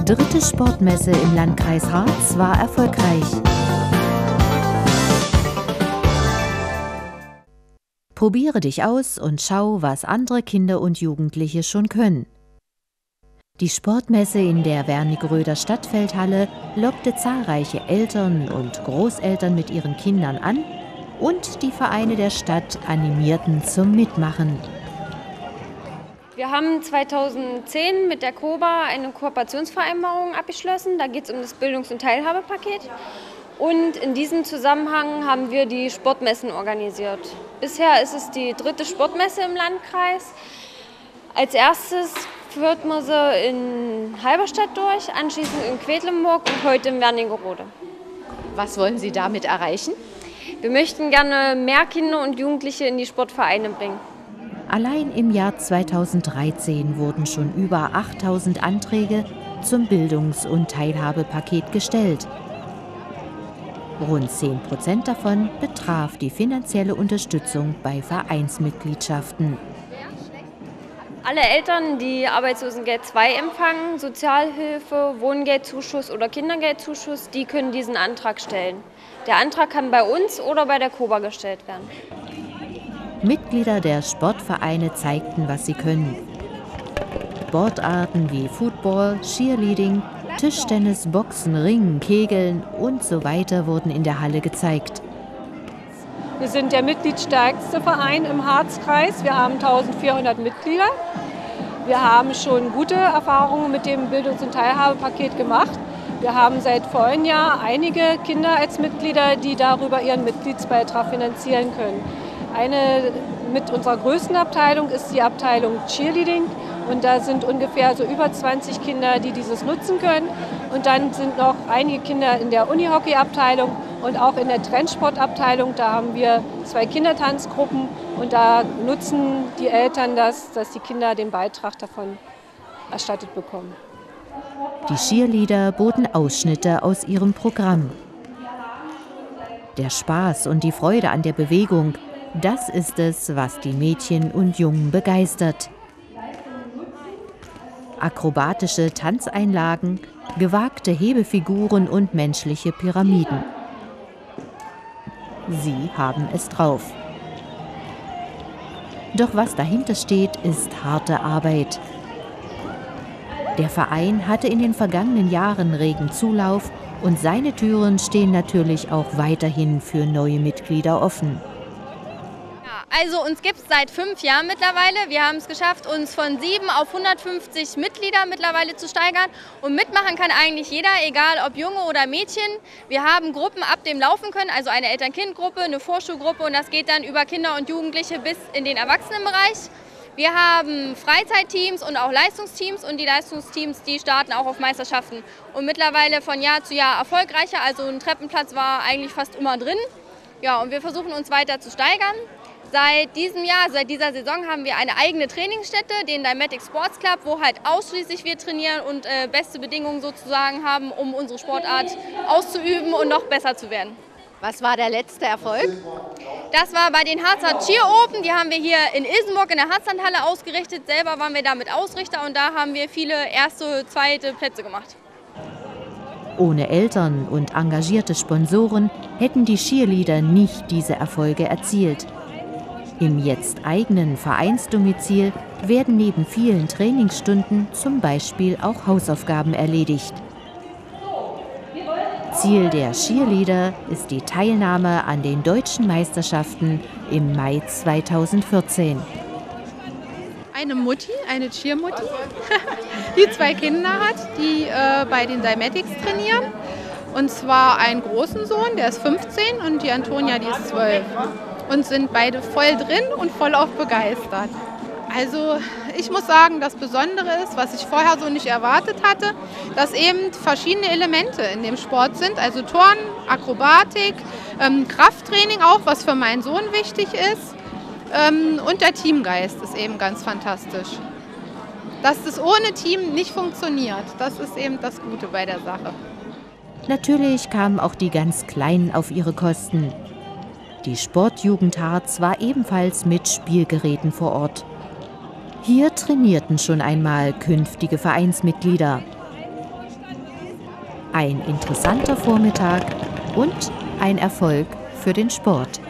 dritte Sportmesse im Landkreis Harz war erfolgreich. Probiere dich aus und schau, was andere Kinder und Jugendliche schon können. Die Sportmesse in der Wernigeröder Stadtfeldhalle lockte zahlreiche Eltern und Großeltern mit ihren Kindern an und die Vereine der Stadt animierten zum Mitmachen. Wir haben 2010 mit der KOBA eine Kooperationsvereinbarung abgeschlossen. Da geht es um das Bildungs- und Teilhabepaket. Und in diesem Zusammenhang haben wir die Sportmessen organisiert. Bisher ist es die dritte Sportmesse im Landkreis. Als erstes führt man sie in Halberstadt durch, anschließend in Quedlinburg und heute in Wernigerode. Was wollen Sie damit erreichen? Wir möchten gerne mehr Kinder und Jugendliche in die Sportvereine bringen. Allein im Jahr 2013 wurden schon über 8000 Anträge zum Bildungs- und Teilhabepaket gestellt. Rund 10% davon betraf die finanzielle Unterstützung bei Vereinsmitgliedschaften. Alle Eltern, die Arbeitslosengeld II empfangen, Sozialhilfe, Wohngeldzuschuss oder Kindergeldzuschuss, die können diesen Antrag stellen. Der Antrag kann bei uns oder bei der KOBA gestellt werden. Mitglieder der Sportvereine zeigten, was sie können. Sportarten wie Football, Cheerleading, Tischtennis, Boxen, Ringen, Kegeln und so weiter wurden in der Halle gezeigt. Wir sind der mitgliedstärkste Verein im Harzkreis. Wir haben 1400 Mitglieder. Wir haben schon gute Erfahrungen mit dem Bildungs- und Teilhabepaket gemacht. Wir haben seit vorhin Jahr einige Kinder als Mitglieder, die darüber ihren Mitgliedsbeitrag finanzieren können. Eine mit unserer größten Abteilung ist die Abteilung Cheerleading. Und da sind ungefähr so über 20 Kinder, die dieses nutzen können. Und dann sind noch einige Kinder in der Unihockey-Abteilung und auch in der Trendsportabteilung. Da haben wir 2 Kindertanzgruppen und da nutzen die Eltern das, dass die Kinder den Beitrag davon erstattet bekommen. Die Cheerleader boten Ausschnitte aus ihrem Programm. Der Spaß und die Freude an der Bewegung, das ist es, was die Mädchen und Jungen begeistert. Akrobatische Tanzeinlagen, gewagte Hebefiguren und menschliche Pyramiden. Sie haben es drauf. Doch was dahinter steht, ist harte Arbeit. Der Verein hatte in den vergangenen Jahren regen Zulauf und seine Türen stehen natürlich auch weiterhin für neue Mitglieder offen. Also uns gibt es seit 5 Jahren mittlerweile. Wir haben es geschafft, uns von 7 auf 150 Mitglieder mittlerweile zu steigern. Und mitmachen kann eigentlich jeder, egal ob Junge oder Mädchen. Wir haben Gruppen, ab dem laufen können, also eine Eltern-Kind-Gruppe, eine Vorschulgruppe und das geht dann über Kinder und Jugendliche bis in den Erwachsenenbereich. Wir haben Freizeitteams und auch Leistungsteams und die Leistungsteams, die starten auch auf Meisterschaften. Und mittlerweile von Jahr zu Jahr erfolgreicher, also ein Treppenplatz war eigentlich fast immer drin. Ja, und wir versuchen uns weiter zu steigern. Seit diesem Jahr, seit dieser Saison haben wir eine eigene Trainingsstätte, den Dynamic Sports Club, wo halt ausschließlich wir trainieren und beste Bedingungen sozusagen haben, um unsere Sportart auszuüben und noch besser zu werden. Was war der letzte Erfolg? Das war bei den Harzer Cheer Open, die haben wir hier in Ilsenburg in der Harzlandhalle ausgerichtet. Selber waren wir damit Ausrichter und da haben wir viele erste, zweite Plätze gemacht. Ohne Eltern und engagierte Sponsoren hätten die Cheerleader nicht diese Erfolge erzielt. Im jetzt eigenen Vereinsdomizil werden neben vielen Trainingsstunden zum Beispiel auch Hausaufgaben erledigt. Ziel der Cheerleader ist die Teilnahme an den Deutschen Meisterschaften im Mai 2014. Eine Mutti, eine Cheermutti, die 2 Kinder hat, die bei den Dymatics trainieren. Und zwar einen großen Sohn, der ist 15 und die Antonia, die ist 12. Und sind beide voll drin und vollauf begeistert. Also ich muss sagen, das Besondere ist, was ich vorher so nicht erwartet hatte, dass eben verschiedene Elemente in dem Sport sind. Also Turnen, Akrobatik, Krafttraining auch, was für meinen Sohn wichtig ist. Und der Teamgeist ist eben ganz fantastisch. Dass das ohne Team nicht funktioniert, das ist eben das Gute bei der Sache. Natürlich kamen auch die ganz Kleinen auf ihre Kosten. Die Sportjugend Harz war ebenfalls mit Spielgeräten vor Ort. Hier trainierten schon einmal künftige Vereinsmitglieder. ein interessanter Vormittag und ein Erfolg für den Sport.